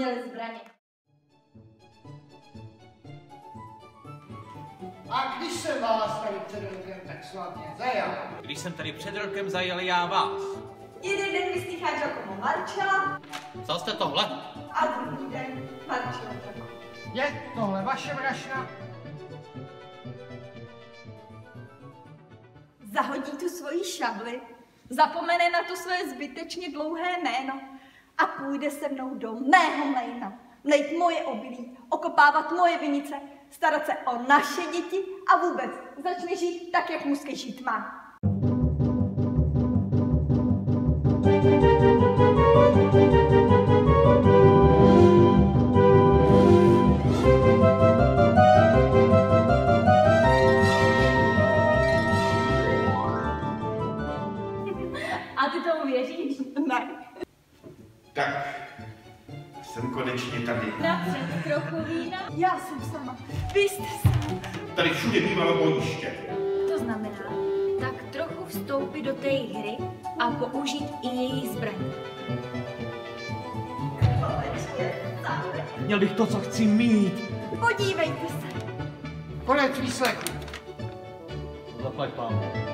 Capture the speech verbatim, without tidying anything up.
měli zbraně. A když jsem vás tady před rokem tak slavně zajal? Když jsem tady před rokem zajel já vás. Jeden den vyslýchá Giacomo Marcella Co jste tohle? a druhý den Marcello Giacomo. Je tohle vaše vražda? Zahodí tu svoji šabli, zapomene na to svoje zbytečně dlouhé jméno a půjde se mnou do mého mlejna, mlejt moje obilí, okopávat moje vinice, starat se o naše děti a vůbec začne žít tak, jak mužský žít má. A ty tomu věříš? Ne. Tak, jsem konečně tady. Napřed trochu vína. Já jsem sama. Vy jste sám. Tady všude bývalo bojiště. To znamená, tak trochu vstoupit do té hry a použít i její zbraň. Měl bych to, co chci mít. Podívejte se. Konec výslechu. Zaplať pámu.